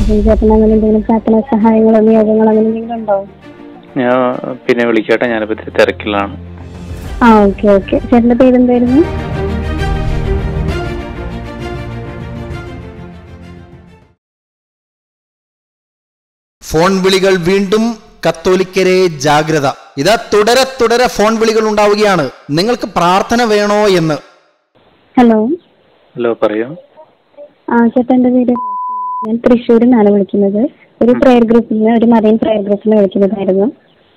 ചേട്ടൻ അങ്ങനെ എന്തെങ്കിലും പ്രാർത്ഥന സഹായങ്ങളോ നിയോഗങ്ങളോ അങ്ങനെ എന്തെങ്കിലും ഉണ്ടോ? ഞാൻ പിന്നെ വിളിക്കട്ടെ, ഞാനിപ്പോ ഇത്തിരി തിരക്കിലാണ്. Okay okay. ചേട്ടന്റെ പേരെന്തായിരുന്നു? ഫോൺ വിളികൾ വീണ്ടും. കത്തോലിക്കരെ ജാഗ്രത. ഇതാ തുടരെ തുടരെ ഫോൺ വിളികൾ ഉണ്ടാവുകയാണ്. നിങ്ങൾക്ക് പ്രാർത്ഥന വേണോ എന്ന്. ഹലോ ഹലോ, പറയൂ. ചേട്ടന്റെ പേര്? ഞാൻ തൃശ്ശൂരിൽ നിന്നാണ് വിളിക്കുന്നത്. ഒരു പ്രയർ ഗ്രൂപ്പിന്, ഒരു മറിയൻ പ്രയർ ഗ്രൂപ്പിന് വിളിക്കുന്നതായിരുന്നു.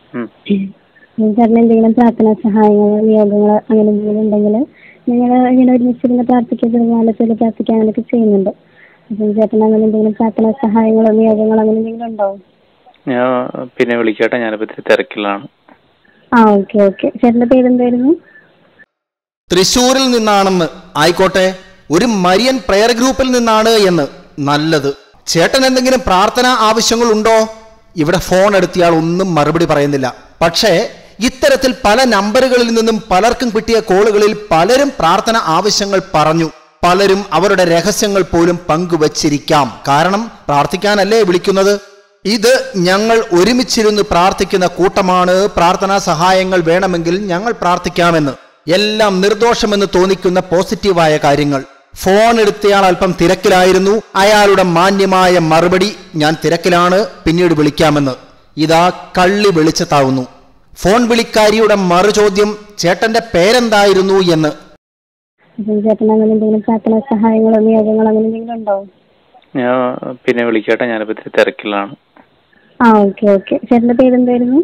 ചേട്ടന് എന്തെങ്കിലും പ്രാർത്ഥനാ സഹായങ്ങളോ നിയോഗങ്ങളോ അങ്ങനെ എന്തെങ്കിലും ഉണ്ടെങ്കിൽ നിങ്ങൾ ഇങ്ങനെ ഒരുമിച്ചിരുന്ന് പ്രാർത്ഥിക്കാൻ പ്രാർത്ഥിക്കാൻ അങ്ങനെയൊക്കെ ചെയ്യുന്നുണ്ട്. അപ്പം ചേട്ടൻ അങ്ങനെ എന്തെങ്കിലും പ്രാർത്ഥനാ സഹായങ്ങളോ നിയോഗങ്ങളോ അങ്ങനെ എന്തെങ്കിലും ഉണ്ടോ? ഞാൻ പിന്നെ വിളിക്കട്ടെ, ഞാനിപ്പോ ഇത്തിരി തിരക്കിലാണ്. Okay okay. ചേട്ടന്റെ പേരെന്തായിരുന്നു? തൃശ്ശൂരിൽ നിന്നാണെന്ന്. ആയിക്കോട്ടെ, ഒരു മരിയൻ പ്രയർ ഗ്രൂപ്പിൽ നിന്നാണ് എന്ന്. നല്ലത്. ചേട്ടൻ എന്തെങ്കിലും പ്രാർത്ഥനാ ആവശ്യങ്ങൾ ഉണ്ടോ? ഇവിടെ ഫോൺ എടുത്തിയാൽ ഒന്നും മറുപടി പറയുന്നില്ല. പക്ഷേ ഇത്തരത്തിൽ പല നമ്പറുകളിൽ നിന്നും പലർക്കും കിട്ടിയ കോളുകളിൽ പലരും പ്രാർത്ഥന ആവശ്യങ്ങൾ പറഞ്ഞു. പലരും അവരുടെ രഹസ്യങ്ങൾ പോലും പങ്കുവച്ചിരിക്കാം. കാരണം പ്രാർത്ഥിക്കാനല്ലേ വിളിക്കുന്നത്. ഇത് ഞങ്ങൾ ഒരുമിച്ചിരുന്ന് പ്രാർത്ഥിക്കുന്ന കൂട്ടമാണ്, പ്രാർത്ഥനാ സഹായങ്ങൾ വേണമെങ്കിൽ ഞങ്ങൾ പ്രാർത്ഥിക്കാമെന്ന്. എല്ലാം നിർദോഷമെന്ന് തോന്നിക്കുന്ന പോസിറ്റീവായ കാര്യങ്ങൾ. ഫോൺ എടുത്തയാൾ അല്പം തിരക്കിലായിരുന്നു. അയാളുടെ മാന്യമായ മറുപടി, ഞാൻ തിരക്കിലാണ്, പിന്നീട് വിളിക്കാമെന്ന്. ഇതാ കള്ളി വെളിച്ചത്താവുന്നു. ഫോൺ വിളിക്കാരിയുടെ മറുചോദ്യം, ചേട്ടന്റെ പേരെന്തായിരുന്നു എന്ന്. ചേട്ടൻ അങ്ങനെ എന്തെങ്കിലും പ്രാർത്ഥനാ സഹായങ്ങളോ നിയോഗങ്ങളോ അങ്ങനെ എന്തെങ്കിലും ഉണ്ടോ? ഞാൻ പിന്നെ വിളിക്കട്ടെ, ഞാനിപ്പോ ഇത്തിരി തിരക്കിലാണ്. Okay okay. ചേട്ടന്റെ പേരെന്തായിരുന്നു?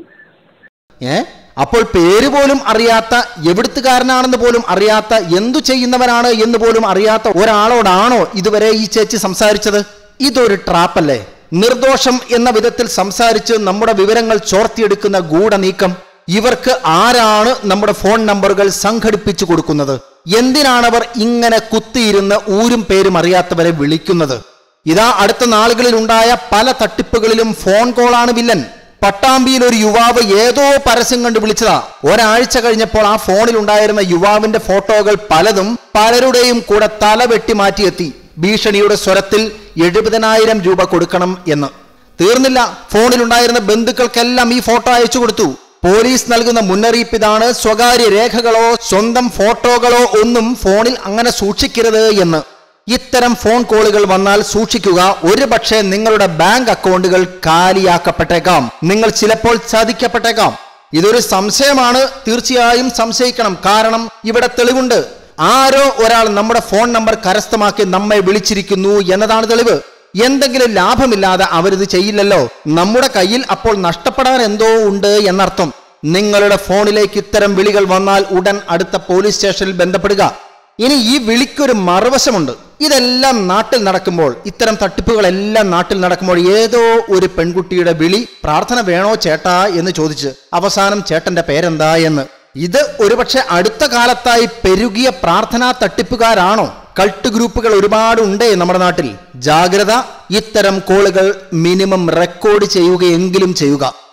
അപ്പോൾ പേര് പോലും അറിയാത്ത, എവിടുത്തുകാരനാണെന്ന് പോലും അറിയാത്ത, എന്തു ചെയ്യുന്നവനാണ് എന്ന് പോലും അറിയാത്ത ഒരാളോടാണോ ഇതുവരെ ഈ ചേച്ചി സംസാരിച്ചത്? ഇതൊരു ട്രാപ്പല്ലേ? നിർദോഷം എന്ന വിധത്തിൽ സംസാരിച്ച് നമ്മുടെ വിവരങ്ങൾ ചോർത്തിയെടുക്കുന്ന ഗൂഢനീക്കം. ഇവർക്ക് ആരാണ് നമ്മുടെ ഫോൺ നമ്പറുകൾ സംഘടിപ്പിച്ചു കൊടുക്കുന്നത്? എന്തിനാണവർ ഇങ്ങനെ കുത്തിയിരുന്ന് ഊരും പേരും അറിയാത്തവരെ വിളിക്കുന്നത്? ഇതാ അടുത്ത നാളുകളിൽ ഉണ്ടായ പല തട്ടിപ്പുകളിലും ഫോൺ കോളാണ് വില്ലൻ. പട്ടാമ്പിയിൽ ഒരു യുവാവ് ഏതോ പരസ്യം കണ്ട് വിളിച്ചതാ. ഒരാഴ്ച കഴിഞ്ഞപ്പോൾ ആ ഫോണിൽ ഉണ്ടായിരുന്ന യുവാവിന്റെ ഫോട്ടോകൾ പലതും പലരുടെയും കൂടെ തല വെട്ടി മാറ്റിയെത്തി. ഭീഷണിയുടെ സ്വരത്തിൽ 70,000 രൂപ കൊടുക്കണം എന്ന്. തീർന്നില്ല, ഫോണിലുണ്ടായിരുന്ന ബന്ധുക്കൾക്കെല്ലാം ഈ ഫോട്ടോ അയച്ചു കൊടുത്തു. പോലീസ് നൽകുന്ന മുന്നറിയിപ്പ് ഇതാണ്, സ്വകാര്യ രേഖകളോ സ്വന്തം ഫോട്ടോകളോ ഒന്നും ഫോണിൽ അങ്ങനെ സൂക്ഷിക്കരുത് എന്ന്. ഇത്തരം ഫോൺ കോളുകൾ വന്നാൽ സൂക്ഷിക്കുക. ഒരുപക്ഷെ നിങ്ങളുടെ ബാങ്ക് അക്കൗണ്ടുകൾ കാലിയാക്കപ്പെട്ടേക്കാം. നിങ്ങൾ ചിലപ്പോൾ ചതിക്കപ്പെട്ടേക്കാം. ഇതൊരു സംശയമാണ്, തീർച്ചയായും സംശയിക്കണം. കാരണം ഇവിടെ തെളിവുണ്ട്. ആരോ ഒരാൾ നമ്മുടെ ഫോൺ നമ്പർ കരസ്ഥമാക്കി നമ്മെ വിളിച്ചിരിക്കുന്നു എന്നതാണ് തെളിവ്. എന്തെങ്കിലും ലാഭമില്ലാതെ അവരിത് ചെയ്യില്ലല്ലോ. നമ്മുടെ കയ്യിൽ അപ്പോൾ നഷ്ടപ്പെടാൻ എന്തോ ഉണ്ട് എന്നർത്ഥം. നിങ്ങളുടെ ഫോണിലേക്ക് ഇത്തരം വിളികൾ വന്നാൽ ഉടൻ അടുത്ത പോലീസ് സ്റ്റേഷനിൽ ബന്ധപ്പെടുക. ഇനി ഈ വിളിക്കൊരു മറുവശമുണ്ട്. ഇതെല്ലാം നാട്ടിൽ നടക്കുമ്പോൾ, ഇത്തരം തട്ടിപ്പുകളെല്ലാം നാട്ടിൽ നടക്കുമ്പോൾ ഏതോ ഒരു പെൺകുട്ടിയുടെ വിളി, പ്രാർത്ഥന വേണോ ചേട്ടാ എന്ന് ചോദിച്ച് അവസാനം ചേട്ടന്റെ പേരെന്താ എന്ന്. ഇത് ഒരുപക്ഷെ അടുത്ത കാലത്തായി പെരുകിയ പ്രാർത്ഥനാ തട്ടിപ്പുകാരാണോ? കൾട്ട് ഗ്രൂപ്പുകൾ ഒരുപാടുണ്ടേ നമ്മുടെ നാട്ടിൽ. ജാഗ്രത. ഇത്തരം കോളുകൾ മിനിമം റെക്കോർഡ് ചെയ്യുകയെങ്കിലും ചെയ്യുക.